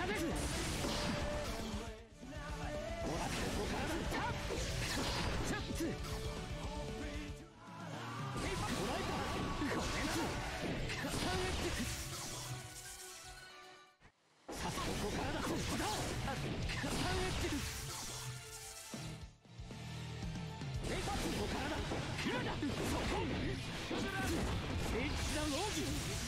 下です。ほらここからだ。タッチャッツもらえた。ごめんなさい。カタンエッジさあここからだ。ここだ。カタンエッジここからだ。クラだ。そこ聖地なローギ